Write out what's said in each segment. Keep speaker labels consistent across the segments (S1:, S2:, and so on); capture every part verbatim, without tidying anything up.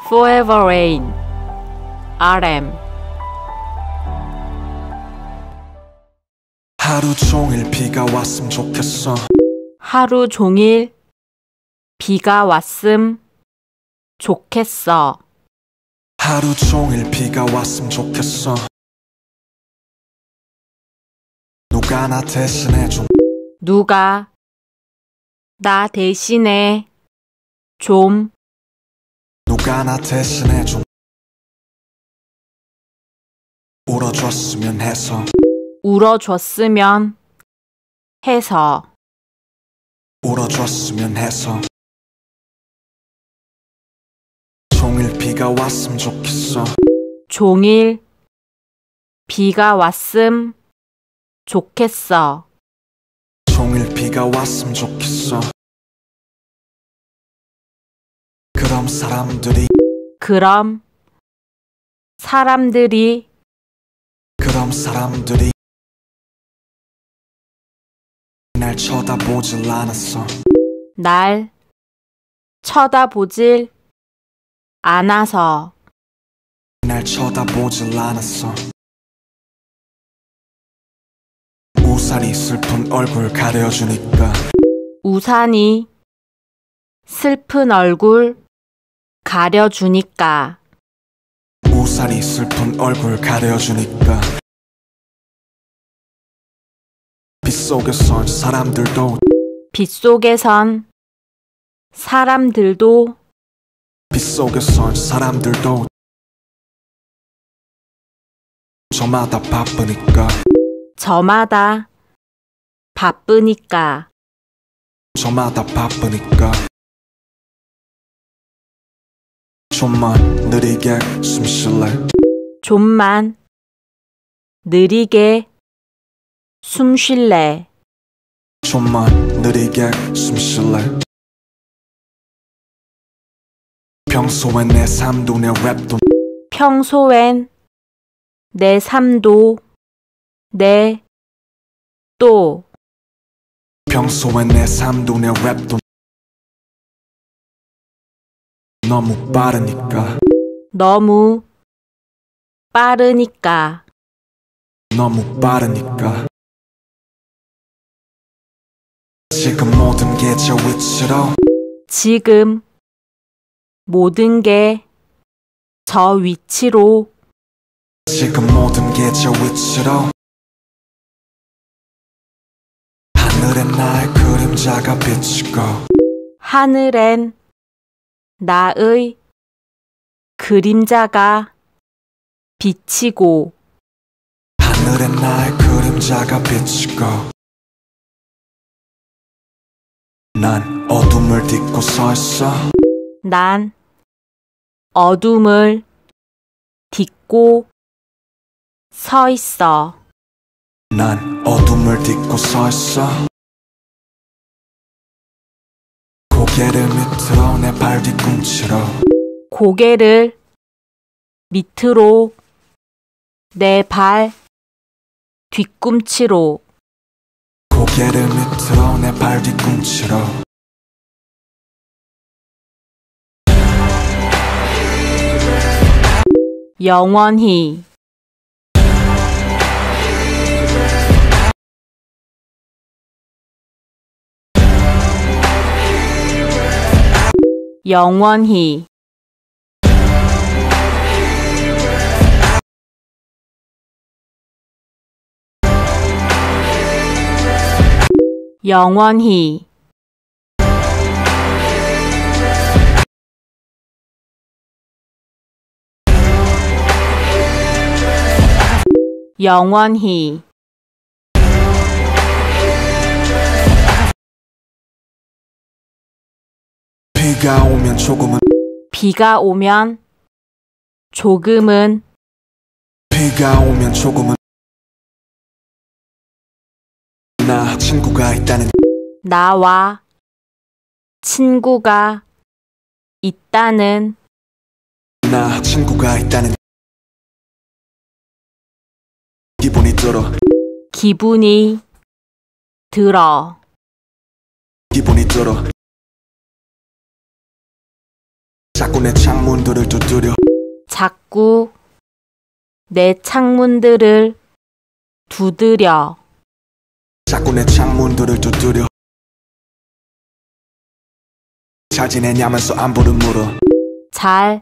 S1: Forever Rain 알엠
S2: 하루 종일 비가 왔으면 좋겠어.
S1: 하루 종일 비가 왔음 좋겠어.
S2: 하루 종일 비가 왔으면 좋겠어. 누가 나 대신해 좀.
S1: 누가 나 대신에 좀.
S2: 누가 나 대신해 좀 울어줬으면 해서.
S1: 울어줬으면 해서.
S2: 울어줬으면 해서. 종일 비가 왔으면 좋겠어.
S1: 종일 비가 왔음 좋겠어.
S2: 종일 비가 왔으면 좋겠어. 그럼 사람들이
S1: 그럼 사람들이
S2: 그럼 사람들이 날 쳐다보질 않았어.
S1: 날 쳐다보질 않아서.
S2: 날 쳐다보질 않았어. 우산이 슬픈 얼굴 가려주니까.
S1: 우산이 슬픈 얼굴 가려주니까.
S2: 우산이 슬픈 얼굴 가려주니까. 빗속에선 사람들도
S1: 빗속에선 사람들도
S2: 빗속에선 사람들도 저마다 바쁘니까.
S1: 저마다 바쁘니까.
S2: 저마다 바쁘니까. 좀만 느리게 숨 쉴래.
S1: 좀만 느리게 숨 쉴래.
S2: 좀만 느리게 숨 쉴래. 평소엔 내 삶도 내 랩도
S1: 평소엔 내 삶도 내 또
S2: 평소엔 내 삶도 내 랩도 너무 빠르니까.
S1: 너무 빠르니까.
S2: 너무 빠르니까. 지금 모든 게 저 위치로.
S1: 지금 모든 게 저 위치로.
S2: 지금 모든 게 저 위치로. 하늘엔 나의 그림자가 비치고.
S1: 하늘엔 나의 그림자가 비치고.
S2: 하늘엔 나의 그림자가 비치고. 난 어둠을 딛고 서 있어.
S1: 난 어둠을 딛고 서 있어.
S2: 난 어둠을 딛고 서 있어. 고개를 밑으로 내 발 뒤꿈치로.
S1: 고개를 밑으로 내 발 뒤꿈치로.
S2: 고개를 밑으로 내 발 뒤꿈치로.
S1: 영원히. 영원히. 영원히. 영원히.
S2: 비가 오면 조금은.
S1: 비가 오면 조금은.
S2: 비가 오면 조금은. 나 친구가 있다는.
S1: 나와 친구가 있다는.
S2: 나 친구가 있다는 기분이 들어.
S1: 기분이 들어.
S2: 기분이 들어. 자꾸 내 창문들을 두드려
S1: 자꾸 내 창문들을 두드려
S2: 자꾸 내 창문들을 두드려 잘 지내냐면서 안부를 물어
S1: 잘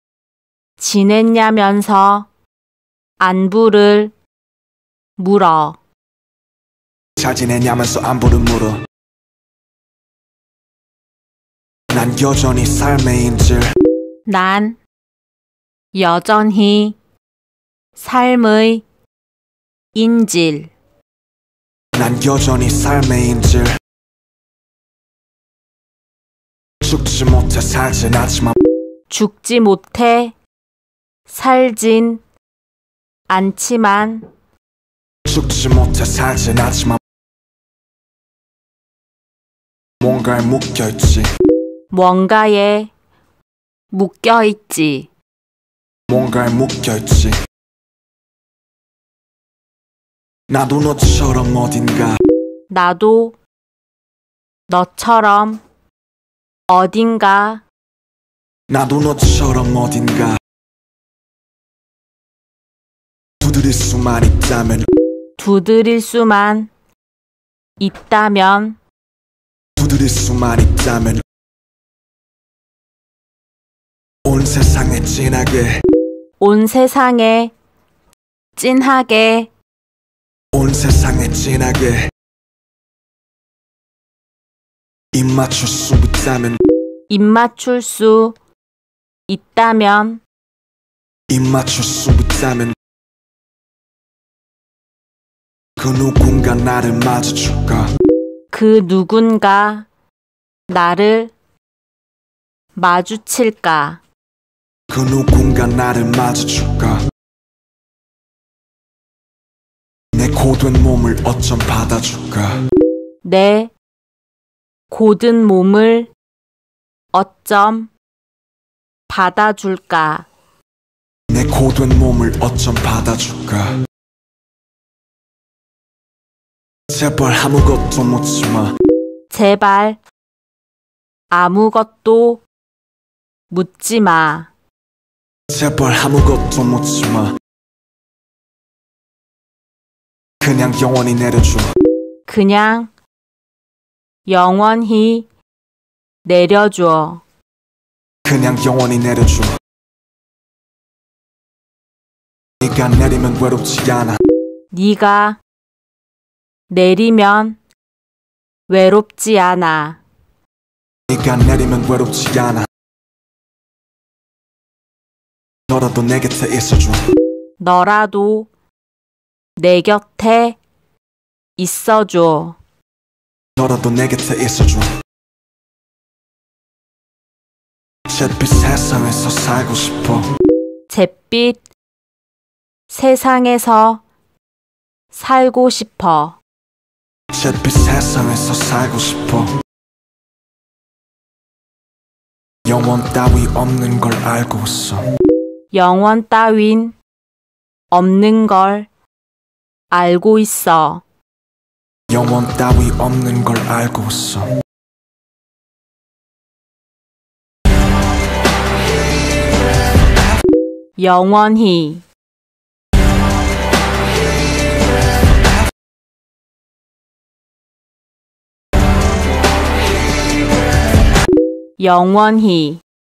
S1: 지냈냐면서 안부를 물어
S2: 잘 지내냐면서 안부를 물어 난 여전히 삶의 인질
S1: 난 여전히 삶의 인질
S2: 난 여전히 삶의 인질 죽지 못해 살진 않지만
S1: 죽지 못해 살진 않지만
S2: 죽지 못해 살진 않지만 뭔가에 묶여있지
S1: 뭔가에 묶여있지
S2: 뭔가에 묶여있지 나도 너처럼 어딘가
S1: 나도 너처럼 어딘가
S2: 나도 너처럼 어딘가 두드릴 수만 있다면
S1: 두드릴 수만 있다면
S2: 두드릴 수만 있다면 온 세상에 진하게
S1: 온 세상에 찐하게
S2: 온 세상에 진하게 입 맞출 수 있다면
S1: 입 맞출 수 있다면
S2: 입 맞출 수 있다면 그 누군가 나를 마주칠까
S1: 그 누군가 나를 마주칠까
S2: 그 누군가 나를 마주칠까 내 고된 몸을 어쩜 받아줄까
S1: 내 고든 몸을 어쩜 받아줄까
S2: 내 고된 몸을 어쩜 받아줄까 제발 아무것도 묻지마
S1: 제발 아무것도 묻지마
S2: 제발 아무것도 묻지마 그냥 영원히 내려줘
S1: 그냥 영원히 내려줘
S2: 그냥 영원히 내려줘 네가 내리면 외롭지 않아
S1: 네가 내리면 외롭지 않아
S2: 네가 내리면 외롭지 않아 너라도 내 곁에 있어줘
S1: 너라도 내 곁에 있어줘
S2: 너라도 내 곁에 있어줘 잿빛 세상에서 살고 싶어
S1: 잿빛 세상에서 살고 싶어
S2: 잿빛 세상에서 살고 싶어 영원 따위 없는 걸 알고 있어
S1: 영원 따윈 없는 걸 알고 있어
S2: 영원 따위 없는 걸 알고 있어
S1: 영원히 영원히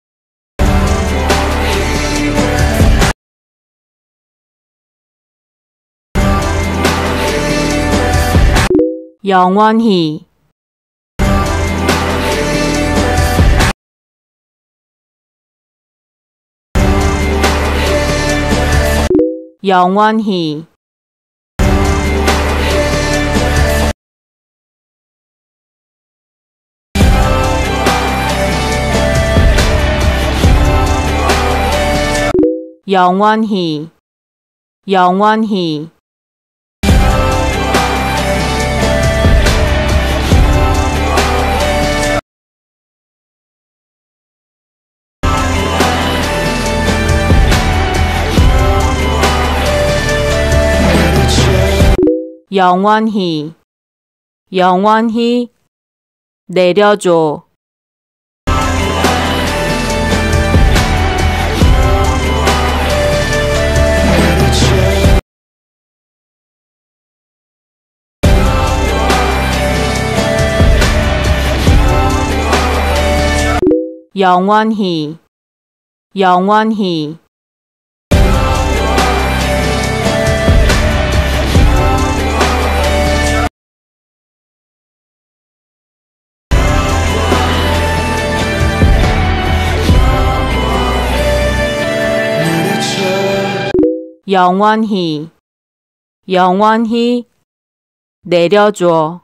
S1: 영원히 영원히 영원히 영원히 영원히 영원히 내려줘 영원히 영원히 영원히 영원히 내려줘